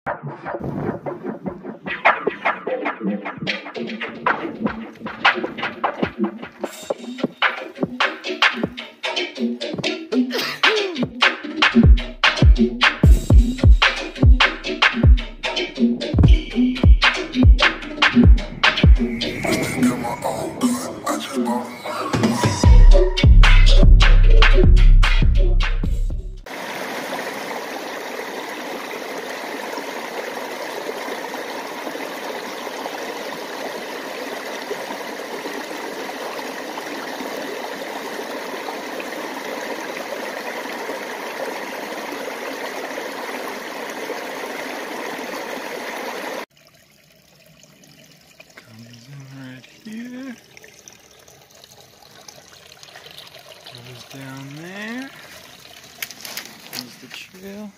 Goes down there. There's the trail.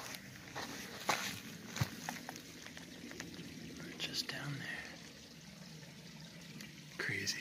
We're just down there. Crazy.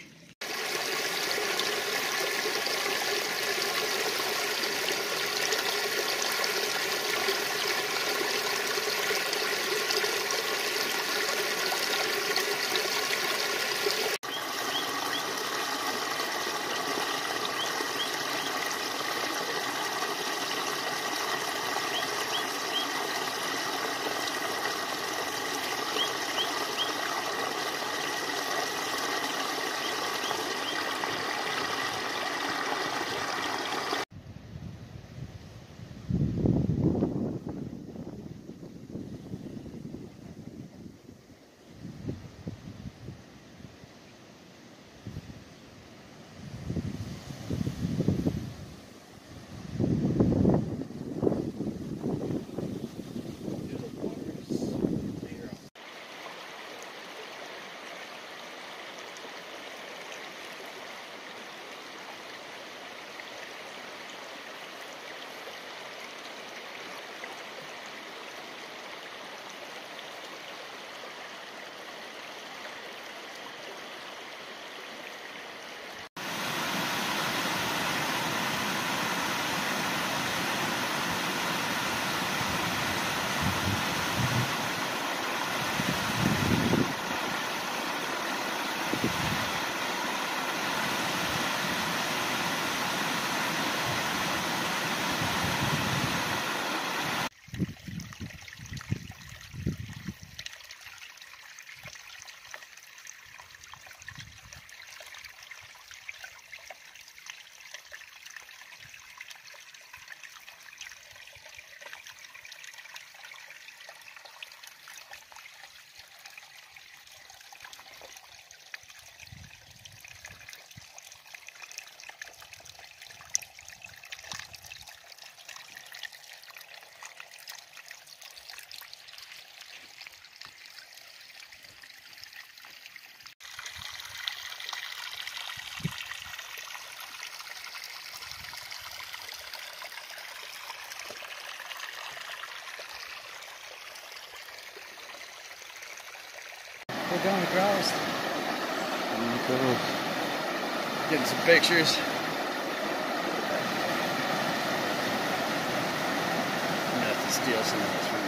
We're going across. Getting some pictures. I'm gonna have to steal some of this from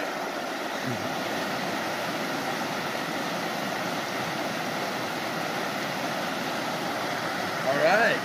you. All right.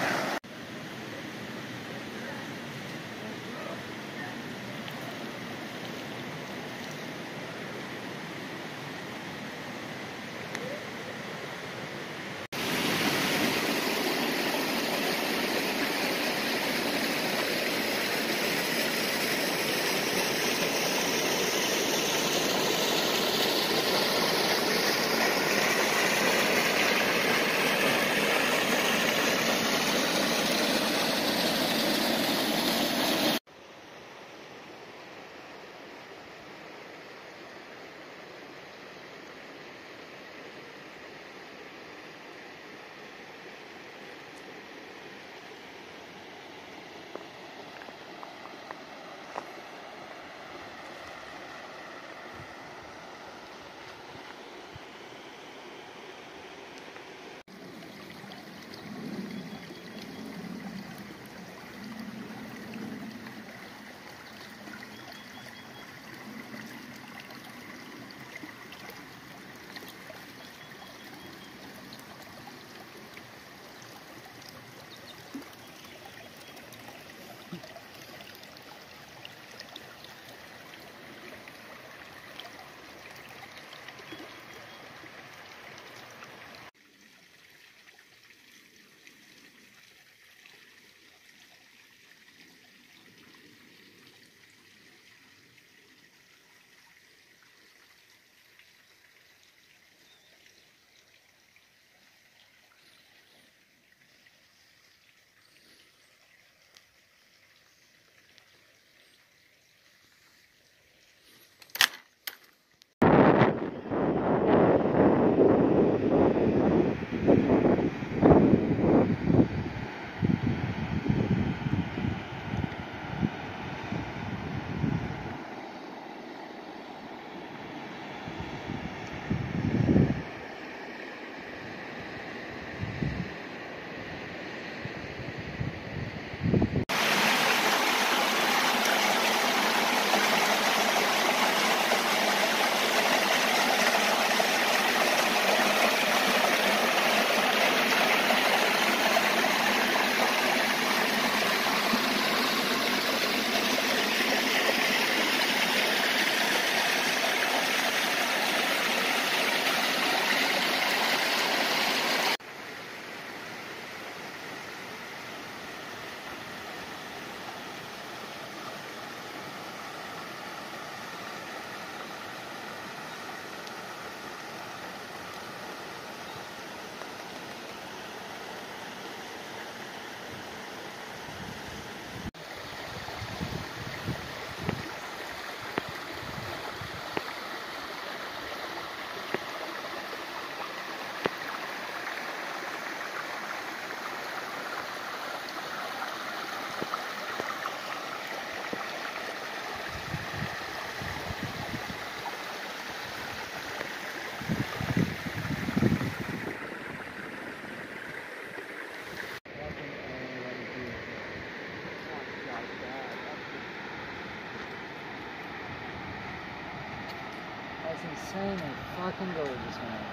insanely fucking gorgeous, man.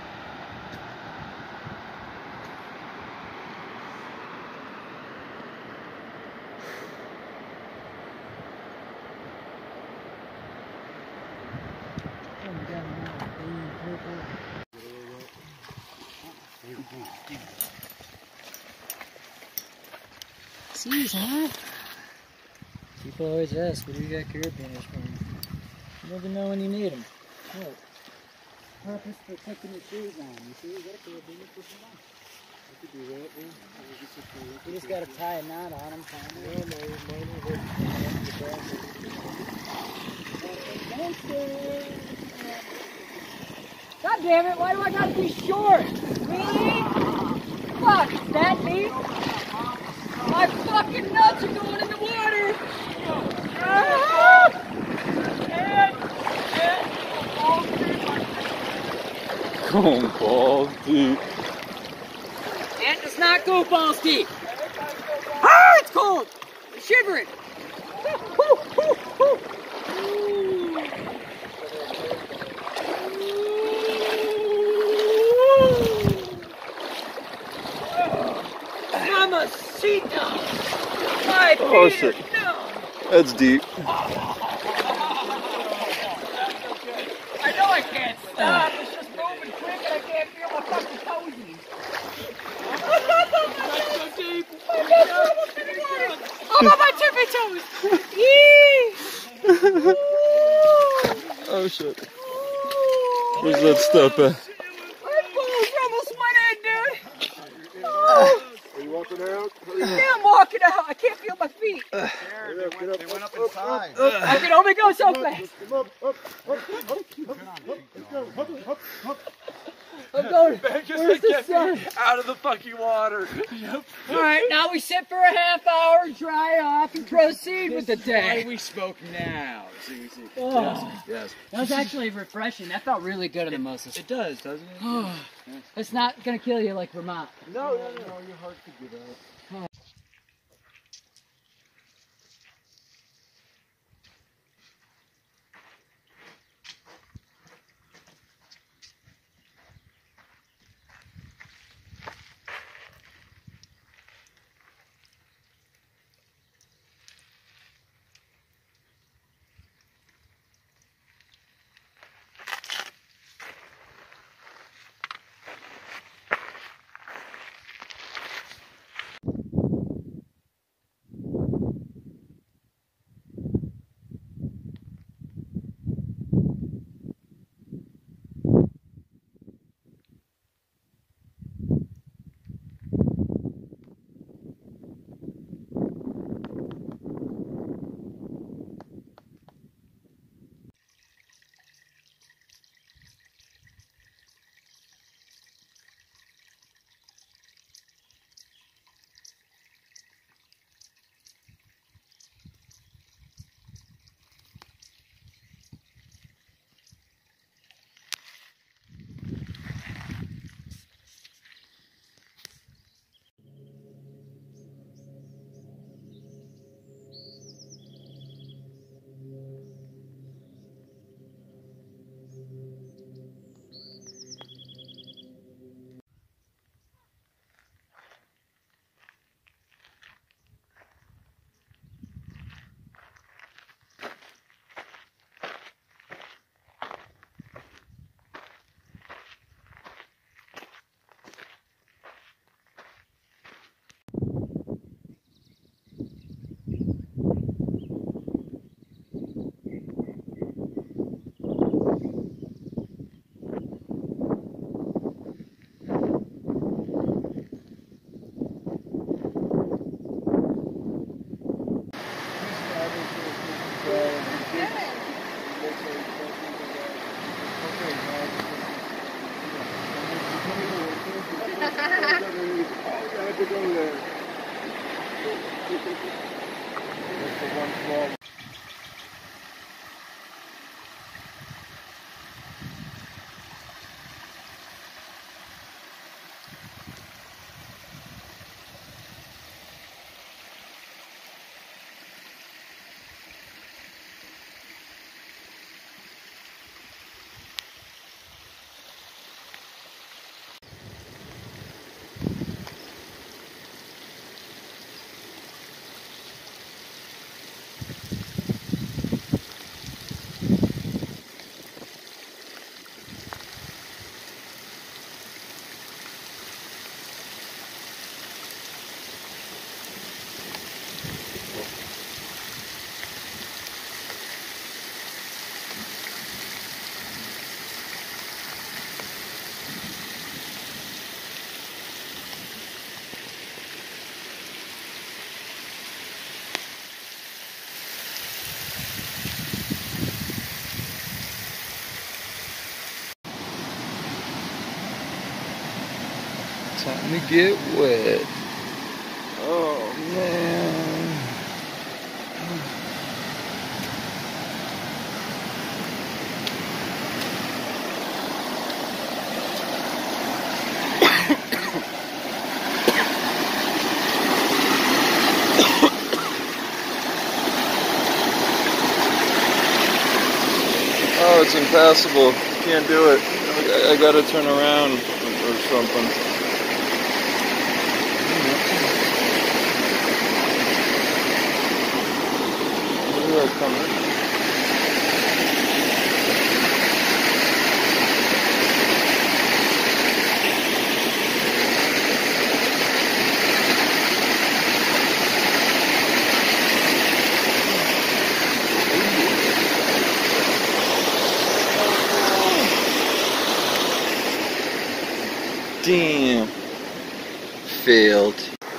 Seas, huh? People always ask, where do you get carabiners from? You never know when you need them. Look. Purpose for taking your shoes on. You see, you got a carabiner for someone. I could do that, yeah. You just gotta tie a knot on them. God damn it, why do I gotta be short? Really? Fuck, is that me? My fucking nuts are going in the water! Going balls deep. And does not go balls deep. Ah, it's cold! I'm shivering! Mamacita! My Oh shit. No. That's deep. I know I can't stop. It's just moving quick and I can't feel my fucking toesies. That's so deep. I'm on my tippy toes. Yee. Oh shit. Where's that stuff at? My balls almost went in, dude. Oh. Are you walking out? Yeah, I'm walking out. I can't feel my feet. They went up inside. I can only go so fast. I'm going. Where's the sun? Out of the fucking water. All right, now we sit for a half hour, dry off, and proceed with the day. Why we smoke now? See. Oh. Yes. That was actually refreshing. That felt really good in the mimosas. It does, doesn't it? It's not gonna kill you like Vermont. No, you're hard to get out. Time to get wet. Oh man. Oh, it's impassable. Can't do it. I gotta turn around or something. Look at that coming. Damn. Failed.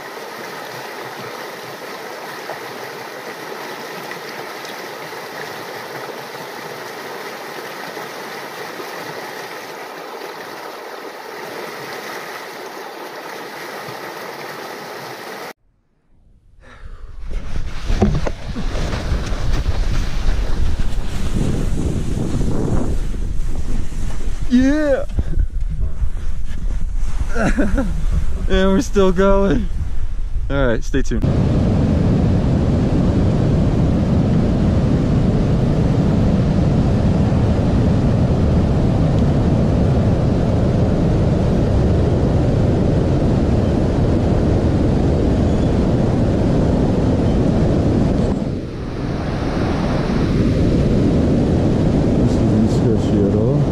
Yeah. And we're still going. All right, stay tuned. This isn't sketchy at all.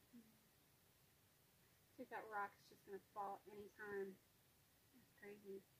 Think that rock's just gonna fall anytime. It's crazy.